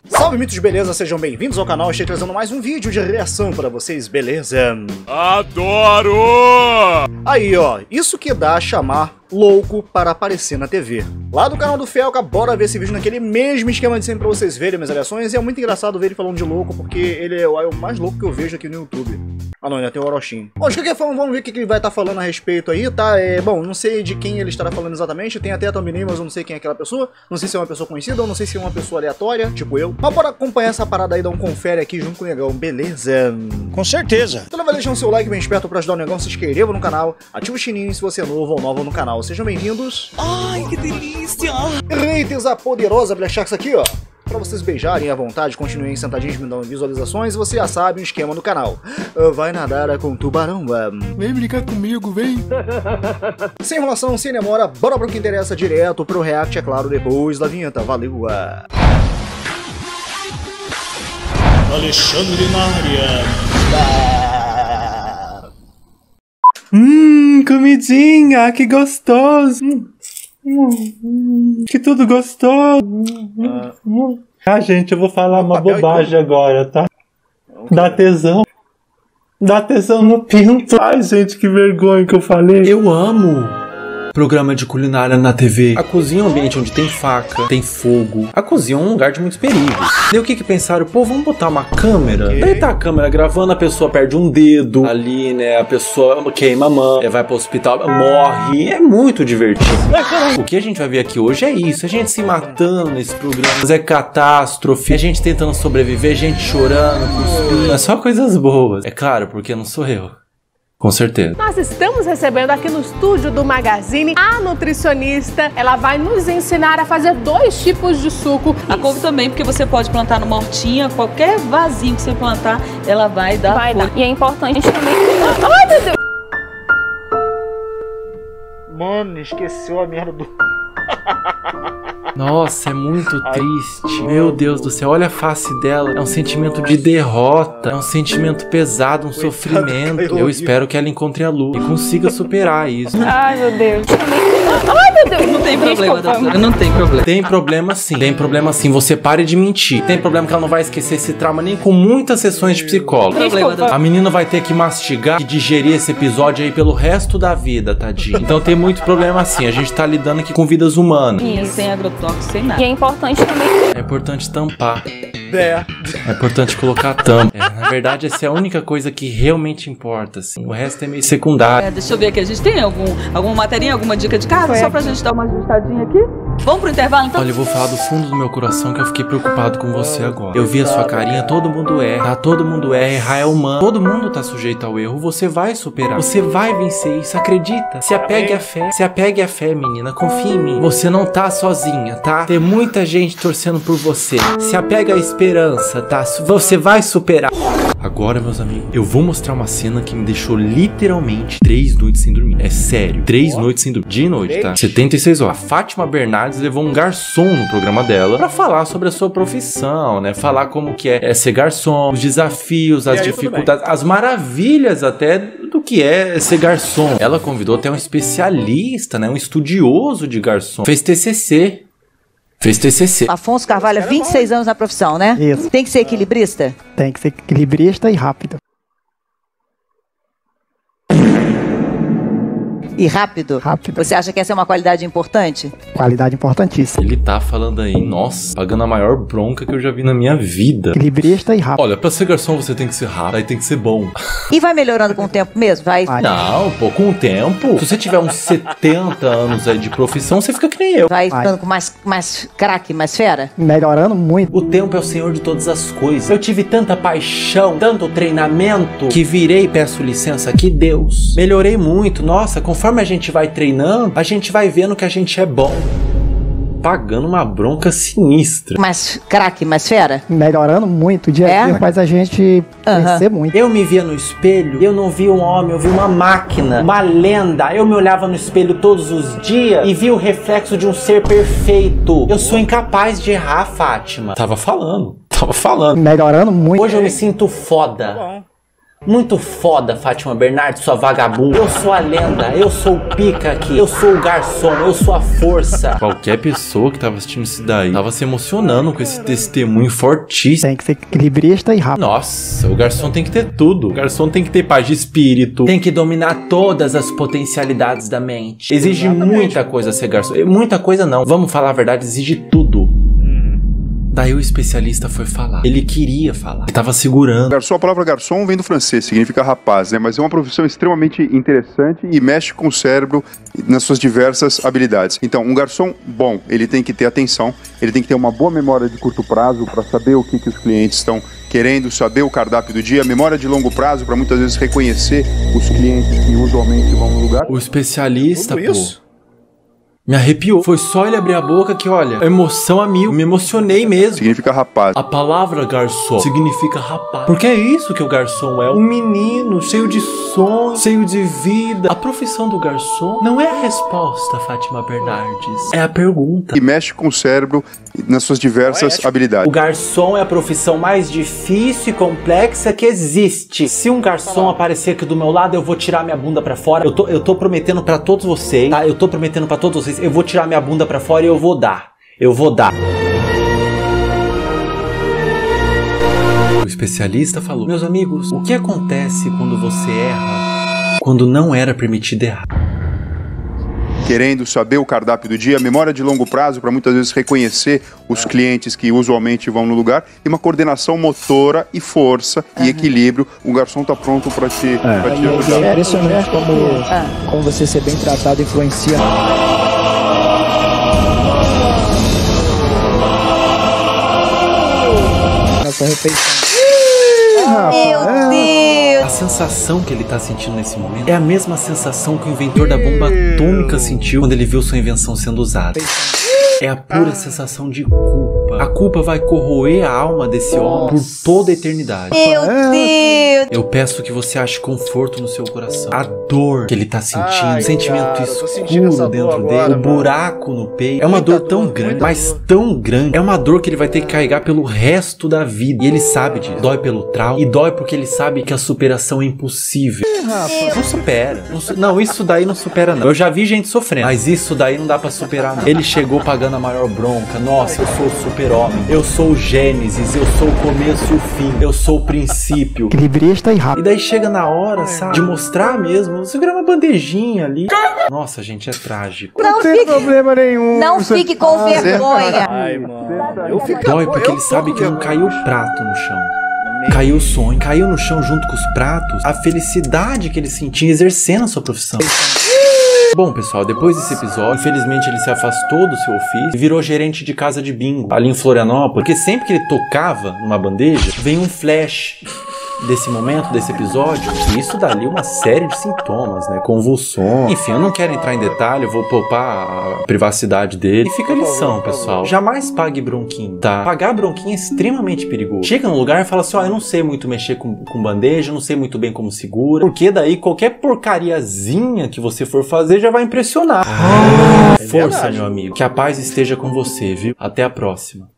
Salve mitos, beleza? Sejam bem-vindos ao canal. Estou trazendo mais um vídeo de reação pra vocês, beleza? Adoro! Aí ó, isso que dá a chamar louco para aparecer na TV. Lá do canal do Felca, bora ver esse vídeo naquele mesmo esquema de sempre pra vocês verem minhas reações. E é muito engraçado ver ele falando de louco, porque ele é o mais louco que eu vejo aqui no YouTube. Ah não, ainda tem o Orochim. Bom, de qualquer forma, vamos ver o que ele vai estar falando a respeito aí, tá? Bom, não sei de quem ele estará falando exatamente, tem até a thumbnail, mas eu não sei quem é aquela pessoa. Não sei se é uma pessoa conhecida ou não sei se é uma pessoa aleatória, tipo eu. Mas bora acompanhar essa parada aí, dar um confere aqui junto com o Negão, beleza? Com certeza. Então vai deixando seu like bem esperto pra ajudar o Negão, se inscreva no canal, ativa o sininho se você é novo ou nova no canal. Sejam bem-vindos. Ai, que delícia! Haters, a poderosa Black Sharks aqui, ó. Pra vocês beijarem à vontade, continuem sentadinhos me dando visualizações, você já sabe o esquema do canal. Vai nadar com tubarão. Vem brincar comigo, vem! Sem enrolação, sem demora, bora pro que interessa, direto pro react, é claro, depois da vinheta. Valeu! Alexandre na área. Comidinha, que gostoso! Que tudo gostoso! Gente, eu vou falar uma bobagem agora, tá? Dá tesão. Dá tesão no pinto. Ai, gente, que vergonha que eu falei. Eu amo programa de culinária na TV. A cozinha é um ambiente onde tem faca, tem fogo. A cozinha é um lugar de muitos perigos. E o que pensaram? Pô, vamos botar uma câmera? Daí tá a câmera gravando, a pessoa perde um dedo ali, né? A pessoa queima a mão, vai pro hospital, morre. É muito divertido. O que a gente vai ver aqui hoje é isso. A gente se matando nesse programa. É catástrofe. A gente tentando sobreviver, gente chorando, cuspindo. É só coisas boas. É claro, porque não sou eu. Com certeza. Nós estamos recebendo aqui no estúdio do Magazine a nutricionista. Ela vai nos ensinar a fazer 2 tipos de suco. A couve também, porque você pode plantar numa hortinha, qualquer vasinho que você plantar, ela vai dar. Vai dar. E é importante também. Ai, meu Deus! Mano, esqueceu a merda do... Nossa, é muito triste. Meu Deus do céu, olha a face dela. É um sentimento de derrota. É um sentimento pesado, um sofrimento. Eu espero que ela encontre a luz e consiga superar isso. Ai, meu Deus. Ai, meu Deus. Não tem problema, doutora. Não tem problema. Tem problema sim. Tem problema sim. Você pare de mentir. Tem problema que ela não vai esquecer esse trauma nem com muitas sessões de psicólogo. A menina vai ter que mastigar e digerir esse episódio aí pelo resto da vida, tadinha. Então tem muito problema sim. A gente tá lidando aqui com vidas humanas. Isso, sem agrotóxico, sem nada. E é importante também. É importante tampar. É importante colocar a tampa. Na verdade, essa é a única coisa que realmente importa, assim. O resto é meio secundário. Deixa eu ver aqui. A gente tem alguma materinha, alguma dica de casa? Só pra gente dar uma ajustadinha aqui? Vamos pro intervalo, então? Olha, eu vou falar do fundo do meu coração que eu fiquei preocupado com você agora. Eu vi a sua carinha, todo mundo erra, tá? Todo mundo erra, errar é humano. Todo mundo tá sujeito ao erro. Você vai superar. Você vai vencer isso, acredita. Se apegue à fé. Se apegue à fé, menina. Confia em mim. Você não tá sozinha, tá? Tem muita gente torcendo por você. Se apega à esperança, tá? Você vai superar. Agora, meus amigos, eu vou mostrar uma cena que me deixou literalmente 3 noites sem dormir. É sério, 3 noites sem dormir. De noite, tá? 76 horas. A Fátima Bernardes levou um garçom no programa dela pra falar sobre a sua profissão, né? Falar como que é ser garçom, os desafios, as dificuldades, as maravilhas até do que é ser garçom. Ela convidou até um especialista, né? Um estudioso de garçom. Fez TCC. Afonso Carvalho, 26 anos na profissão, né? Isso. Tem que ser equilibrista? Tem que ser equilibrista e rápido. E rápido? Rápido. Você acha que essa é uma qualidade importante? Qualidade importantíssima. Ele tá falando aí, nossa, pagando a maior bronca que eu já vi na minha vida. Equilibrista e rápido. Olha, pra ser garçom você tem que ser rápido, aí tem que ser bom. E vai melhorando com o tempo mesmo? Vai? Não, pô, com o tempo. Se você tiver uns 70 anos aí de profissão, você fica que nem eu. Vai ficando com mais craque, mais fera? Melhorando muito. O tempo é o senhor de todas as coisas. Eu tive tanta paixão, tanto treinamento, que virei, peço licença aqui, Deus. Melhorei muito, nossa, conforme a gente vai treinando, a gente vai vendo que a gente é bom. Pagando uma bronca sinistra. Mais craque, mais fera? Melhorando muito, dia a dia faz a gente crescer muito. Eu me via no espelho, eu não vi um homem, eu vi uma máquina, uma lenda. Eu me olhava no espelho todos os dias e vi o reflexo de um ser perfeito. Eu sou incapaz de errar, Fátima. Tava falando. Melhorando muito. Hoje eu me sinto foda. Muito foda, Fátima Bernardes, sua vagabunda. Eu sou a lenda, eu sou o pica aqui, eu sou o garçom, eu sou a força. Qualquer pessoa que tava assistindo isso daí tava se emocionando com esse testemunho fortíssimo. Tem que ser equilibrista e rápido. Nossa, o garçom tem que ter tudo. O garçom tem que ter paz de espírito. Tem que dominar todas as potencialidades da mente. Exige muita coisa ser garçom. Muita coisa não. Vamos falar a verdade, exige tudo. Daí o especialista foi falar. Ele queria falar. Ele tava segurando. Garçom, a palavra garçom vem do francês, significa rapaz, né? Mas é uma profissão extremamente interessante e mexe com o cérebro nas suas diversas habilidades. Então, um garçom bom, ele tem que ter atenção, ele tem que ter uma boa memória de curto prazo para saber o que os clientes estão querendo, saber o cardápio do dia, memória de longo prazo para muitas vezes reconhecer os clientes que usualmente vão no lugar. O especialista, Tudo isso? me arrepiou. Foi só ele abrir a boca que, olha, emoção a mil. Me emocionei mesmo. Significa rapaz. A palavra garçom significa rapaz. Porque é isso que o garçom é. Um menino cheio de sonhos, cheio de vida. A profissão do garçom não é a resposta, Fátima Bernardes. É a pergunta. E mexe com o cérebro nas suas diversas habilidades. O garçom é a profissão mais difícil e complexa que existe. Se um garçom aparecer aqui do meu lado, eu vou tirar minha bunda pra fora. Eu tô prometendo pra todos vocês, tá? Eu tô prometendo pra todos vocês. Eu vou tirar minha bunda pra fora e eu vou dar. Eu vou dar. O especialista falou: meus amigos, o que acontece quando você erra quando não era permitido errar? Querendo saber o cardápio do dia, memória de longo prazo para muitas vezes reconhecer os clientes que usualmente vão no lugar e uma coordenação motora e força e equilíbrio. O garçom tá pronto para te ajudar. É impressionante como você ser bem tratado influencia. Nossa refeição. Meu Deus! A sensação que ele tá sentindo nesse momento é a mesma sensação que o inventor da bomba atômica sentiu quando ele viu sua invenção sendo usada. É a pura sensação de culpa. A culpa vai corroer a alma desse homem por toda a eternidade. Meu Deus! Eu peço que você ache conforto no seu coração. A dor que ele tá sentindo, Ai, o sentimento cara, eu tô sentindo essa escuro dor dentro agora, dele, o mano. buraco no peito. É uma Muita dor tão dor, grande, muita mas dor. tão grande. É uma dor que ele vai ter que carregar pelo resto da vida. E ele sabe disso. Dói pelo trauma e dói porque ele sabe que a superação é impossível. Não supera. Não, isso daí não supera não. Eu já vi gente sofrendo, mas isso daí não dá pra superar não. Ele chegou pagando a maior bronca. Nossa, eu sou o super-homem. Eu sou o Gênesis. Eu sou o começo e o fim. Eu sou o princípio. Equilibrista e E rápido. daí chega na hora, sabe? De mostrar mesmo. Você vira uma bandejinha ali. Nossa, gente, é trágico. Não fique, problema nenhum. não fique com vergonha. Ai, mano. Eu fico Dói porque ele sabe que não caiu o prato no chão. Caiu o sonho, caiu no chão junto com os pratos, a felicidade que ele sentia exercendo a sua profissão. Bom, pessoal, depois desse episódio, infelizmente ele se afastou do seu ofício e virou gerente de casa de bingo ali em Florianópolis, porque sempre que ele tocava numa bandeja, vem um flash desse momento, desse episódio, e isso dá ali uma série de sintomas, né? Convulsões. Enfim, eu não quero entrar em detalhe, eu vou poupar a privacidade dele. E fica a lição, pessoal. Jamais pague bronquinho, tá? Pagar bronquinho é extremamente perigoso. Chega num lugar e fala assim, ó, eu não sei muito mexer com bandeja, eu não sei muito bem como segura, porque daí qualquer porcariazinha que você for fazer já vai impressionar. Força, verdade. meu amigo. Que a paz esteja com você, viu? Até a próxima.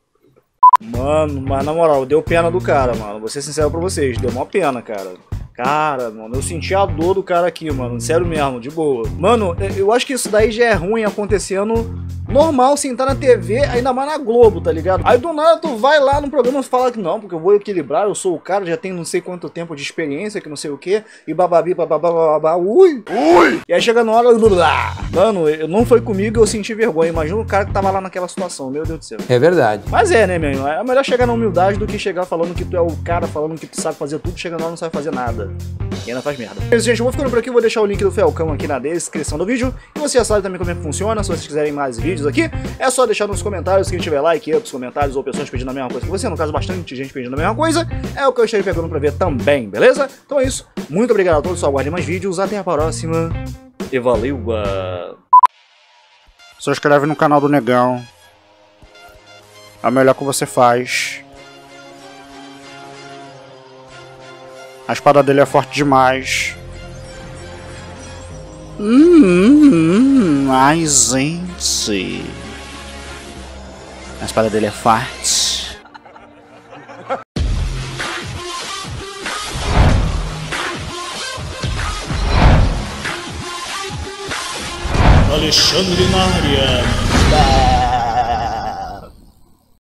Mano, mas na moral, deu pena do cara, mano. Vou ser sincero pra vocês, deu uma pena, cara. Cara, mano, eu senti a dor do cara aqui, mano. Sério mesmo, de boa. Mano, eu acho que isso daí já é ruim acontecendo normal, sentar na TV, ainda mais na Globo, tá ligado? Aí do nada tu vai lá no programa e fala que não, porque eu vou equilibrar, eu sou o cara, já tenho não sei quanto tempo de experiência, que não sei o que, e bababi, bababá, ui! E aí chega na hora, mano, não foi comigo, eu senti vergonha. Imagina o cara que tava lá naquela situação, meu Deus do céu. É verdade. Mas é, né, meu irmão? É melhor chegar na humildade do que chegar falando que tu é o cara, falando que tu sabe fazer tudo, chega lá e não sabe fazer nada. E ainda faz merda. Mas, gente, eu vou ficando por aqui, vou deixar o link do Felcão aqui na descrição do vídeo. E você já sabe também como é que funciona, se vocês quiserem mais vídeos aqui, é só deixar nos comentários, quem tiver like, outros comentários ou pessoas pedindo a mesma coisa que você, no caso bastante gente pedindo a mesma coisa, é o que eu estarei pegando pra ver também, beleza? Então é isso, muito obrigado a todos, só aguardem mais vídeos, até a próxima e valeu! Se inscreve no canal do Negão, é o melhor que você faz. A espada dele é forte demais. Ai, gente. A espada dele é forte. Alexandre na área.